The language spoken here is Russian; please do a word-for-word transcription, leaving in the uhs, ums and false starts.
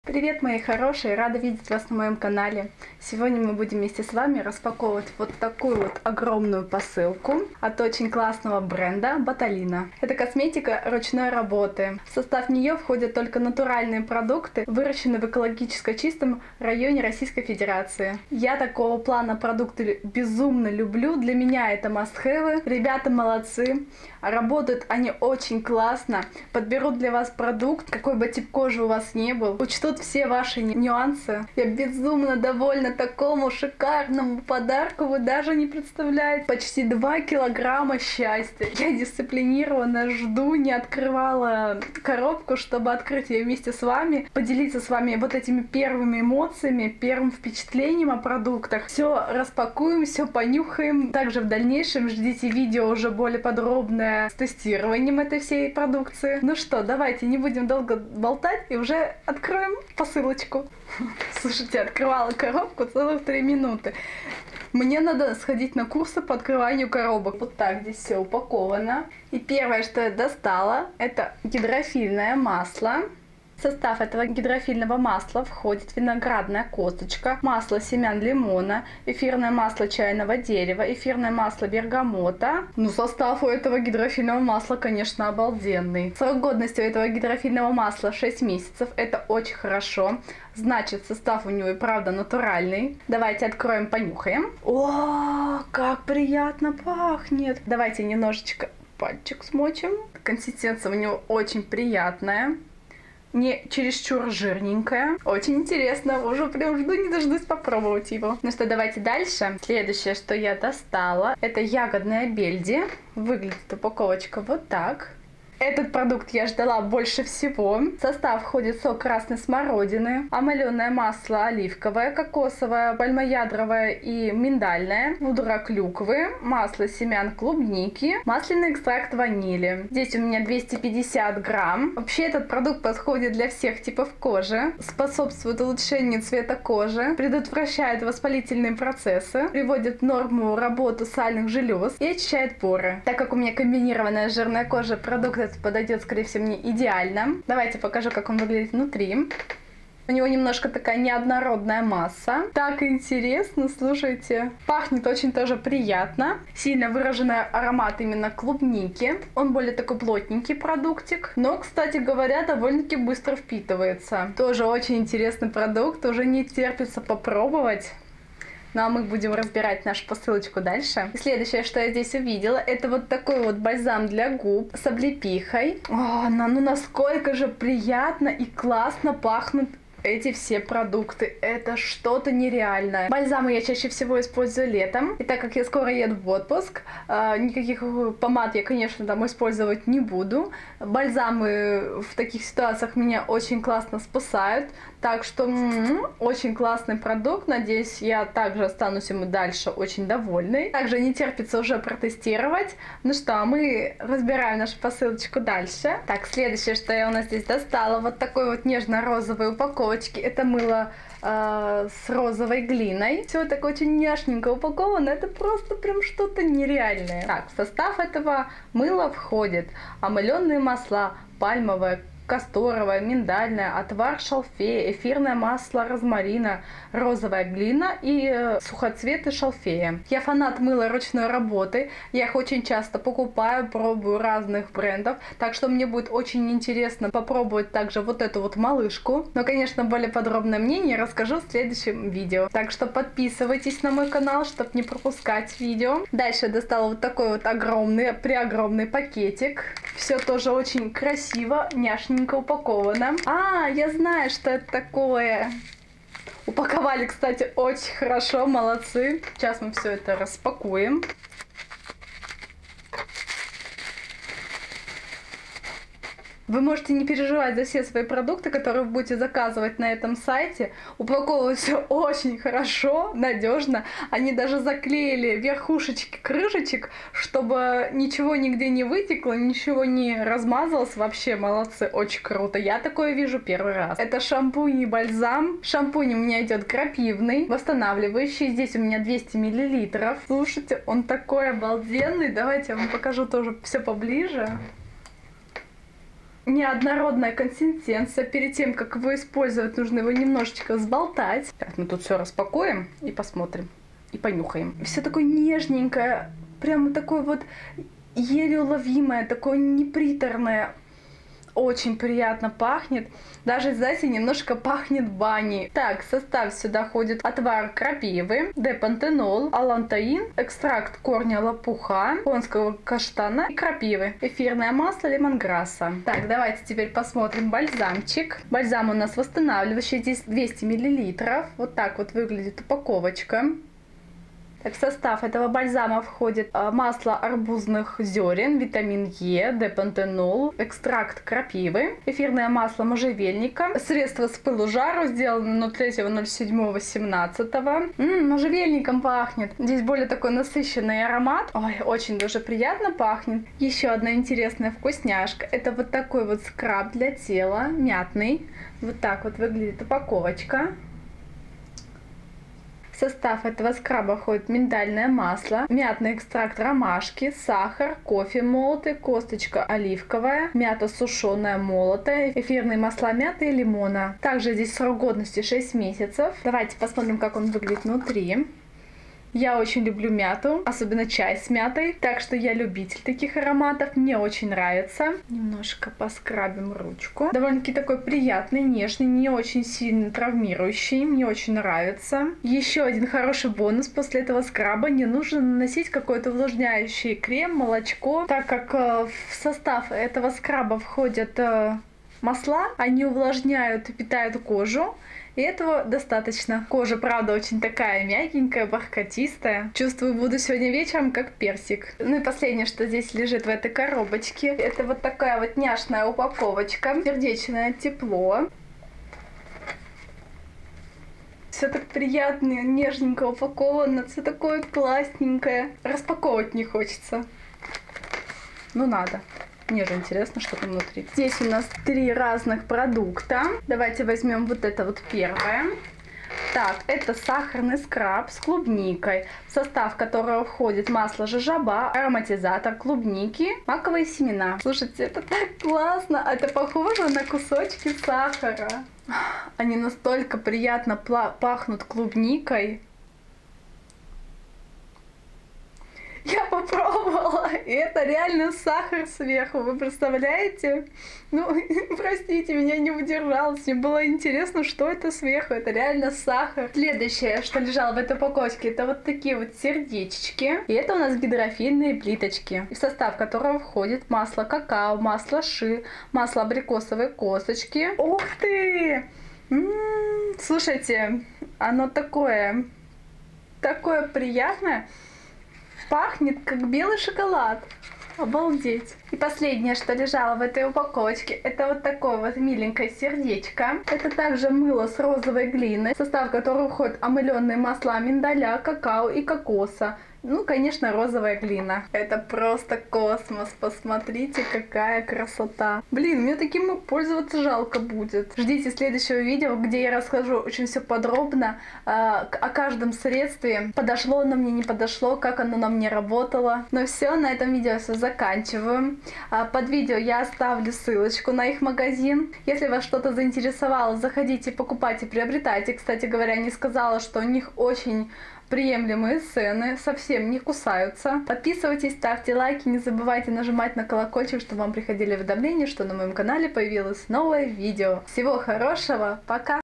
Привет, мои хорошие! Рада видеть вас на моем канале. Сегодня мы будем вместе с вами распаковывать вот такую вот огромную посылку от очень классного бренда Боталина. Это косметика ручной работы. В состав нее входят только натуральные продукты, выращенные в экологически чистом районе Российской Федерации. Я такого плана продукты безумно люблю. Для меня это must-have. Ребята молодцы. Работают они очень классно. Подберут для вас продукт, какой бы тип кожи у вас не был. Учтут все ваши нюансы. Я безумно довольна такому шикарному подарку. Вы даже не представляете. Почти два килограмма счастья. Я дисциплинированно жду, не открывала коробку, чтобы открыть ее вместе с вами. Поделиться с вами вот этими первыми эмоциями, первым впечатлением о продуктах. Все распакуем, все понюхаем. Также в дальнейшем ждите видео уже более подробное с тестированием этой всей продукции. Ну что, давайте не будем долго болтать и уже откроем посылочку. Слушайте, открывала коробку целых три минуты. Мне надо сходить на курсы по открыванию коробок. Вот так здесь все упаковано. И первое, что я достала, это гидрофильное масло. В состав этого гидрофильного масла входит виноградная косточка, масло семян лимона, эфирное масло чайного дерева, эфирное масло бергамота. Ну, состав у этого гидрофильного масла, конечно, обалденный. Срок годности у этого гидрофильного масла шесть месяцев. Это очень хорошо. Значит, состав у него и правда натуральный. Давайте откроем, понюхаем. О, как приятно пахнет. Давайте немножечко пальчик смочим. Консистенция у него очень приятная. Не чересчур жирненькая. Очень интересно. Уже прям жду не дождусь попробовать его. Ну что, давайте дальше. Следующее, что я достала, это ягодная бельди. Выглядит упаковочка вот так. Этот продукт я ждала больше всего. В состав входит сок красной смородины, омоленное масло оливковое, кокосовое, пальмоядровое и миндальное, пудра клюквы, масло семян клубники, масляный экстракт ванили. Здесь у меня двести пятьдесят грамм. Вообще этот продукт подходит для всех типов кожи, способствует улучшению цвета кожи, предотвращает воспалительные процессы, приводит в норму работу сальных желез и очищает поры. Так как у меня комбинированная жирная кожа, продукт подойдет, скорее всего, мне идеально. Давайте покажу, как он выглядит внутри. У него немножко такая неоднородная масса. Так интересно, слушайте. Пахнет очень тоже приятно. Сильно выраженный аромат именно клубники. Он более такой плотненький продуктик. Но, кстати говоря, довольно-таки быстро впитывается. Тоже очень интересный продукт. Уже не терпится попробовать. Ну а мы будем разбирать нашу посылочку дальше. И следующее, что я здесь увидела, это вот такой вот бальзам для губ с облепихой. О, ну насколько же приятно и классно пахнут эти все продукты. Это что-то нереальное. Бальзамы я чаще всего использую летом. И так как я скоро еду в отпуск, никаких помад я, конечно, там использовать не буду. Бальзамы в таких ситуациях меня очень классно спасают. Так что м-м, очень классный продукт. Надеюсь, я также останусь ему дальше очень довольной. Также не терпится уже протестировать. Ну что, мы разбираем нашу посылочку дальше. Так, следующее, что я у нас здесь достала, вот такой вот нежно-розовой упаковочки. Это мыло э, с розовой глиной. Все так очень няшненько упаковано. Это просто прям что-то нереальное. Так, в состав этого мыла входит омыленные масла, пальмовое, касторовое, миндальное, отвар шалфея, эфирное масло розмарина, розовая глина и э, сухоцветы шалфея. Я фанат мыла ручной работы. Я их очень часто покупаю, пробую разных брендов. Так что мне будет очень интересно попробовать также вот эту вот малышку. Но, конечно, более подробное мнение расскажу в следующем видео. Так что подписывайтесь на мой канал, чтобы не пропускать видео. Дальше я достала вот такой вот огромный, преогромный пакетик. Все тоже очень красиво, няшненько упаковано. А, я знаю, что это такое. Упаковали, кстати, очень хорошо, молодцы. Сейчас мы все это распакуем. Вы можете не переживать за все свои продукты, которые вы будете заказывать на этом сайте. Упаковывают все очень хорошо, надежно. Они даже заклеили верхушечки крышечек, чтобы ничего нигде не вытекло, ничего не размазалось. Вообще молодцы, очень круто. Я такое вижу первый раз. Это шампунь и бальзам. Шампунь у меня идет крапивный, восстанавливающий. Здесь у меня двести миллилитров. Слушайте, он такой обалденный. Давайте я вам покажу тоже все поближе. неоднородная консистенция. Перед тем, как его использовать, нужно его немножечко взболтать. Так, мы тут все распакуем и посмотрим. И понюхаем. Все такое нежненькое, прямо такое вот еле уловимое, такое неприторное. Очень приятно пахнет. Даже, знаете, немножко пахнет баней. Так, в состав сюда входит отвар крапивы, депантенол, алантаин, экстракт корня лопуха, конского каштана и крапивы, эфирное масло лемонграсса. Так, давайте теперь посмотрим бальзамчик. Бальзам у нас восстанавливающий, здесь двести миллилитров. Вот так вот выглядит упаковочка. В состав этого бальзама входит масло арбузных зерен, витамин Е, депантенол, экстракт крапивы, эфирное масло можжевельника, средство с пылу жару, сделано ноль третьего ноль седьмого семнадцатого. Ммм, можжевельником пахнет. Здесь более такой насыщенный аромат. Ой, очень даже приятно пахнет. Еще одна интересная вкусняшка. Это вот такой вот скраб для тела, мятный. Вот так вот выглядит упаковочка. В состав этого скраба входит миндальное масло, мятный экстракт ромашки, сахар, кофе молотый, косточка оливковая, мята сушеная молотая, эфирные масла мяты и лимона. Также здесь срок годности шесть месяцев. Давайте посмотрим, как он выглядит внутри. Я очень люблю мяту, особенно чай с мятой, так что я любитель таких ароматов, мне очень нравится. Немножко поскрабим ручку. Довольно-таки такой приятный, нежный, не очень сильно травмирующий, мне очень нравится. Еще один хороший бонус: после этого скраба не нужно наносить какой-то увлажняющий крем, молочко, так как в состав этого скраба входят масла, они увлажняют и питают кожу. И этого достаточно. Кожа, правда, очень такая мягенькая, бархатистая. Чувствую, буду сегодня вечером как персик. Ну и последнее, что здесь лежит в этой коробочке, это вот такая вот няшная упаковочка. Сердечное тепло. Все так приятно, нежненько упаковано, все такое классненькое. Распаковывать не хочется. Ну надо. Мне же интересно, что там внутри. Здесь у нас три разных продукта. Давайте возьмем вот это вот первое. Так, это сахарный скраб с клубникой, в состав которого входит масло жожоба, ароматизатор клубники, маковые семена. Слушайте, это так классно! Это похоже на кусочки сахара. Они настолько приятно пахнут клубникой. Я попробовала, и это реально сахар сверху, вы представляете? Ну, простите, меня не удержалась, мне было интересно, что это сверху, это реально сахар. Следующее, что лежало в этой упаковке, это вот такие вот сердечки, и это у нас гидрофильные плиточки, в состав которого входит масло какао, масло ши, масло абрикосовой косточки. Ух ты! М-м-м, слушайте, оно такое, такое приятное. Пахнет как белый шоколад. Обалдеть. И последнее, что лежало в этой упаковочке, это вот такое вот миленькое сердечко. Это также мыло с розовой глиной, в состав которого входят омыленные масла миндаля, какао и кокоса. Ну, конечно, розовая глина. Это просто космос. Посмотрите, какая красота. Блин, мне таким пользоваться жалко будет. Ждите следующего видео, где я расскажу очень все подробно э, о каждом средстве. Подошло оно мне, не подошло, как оно на мне работало. Но все, на этом видео все заканчиваю. Э, под видео я оставлю ссылочку на их магазин. Если вас что-то заинтересовало, заходите, покупайте, приобретайте. Кстати говоря, не сказала, что у них очень приемлемые цены, совсем не кусаются. Подписывайтесь, ставьте лайки, не забывайте нажимать на колокольчик, чтобы вам приходили уведомления, что на моем канале появилось новое видео. Всего хорошего, пока!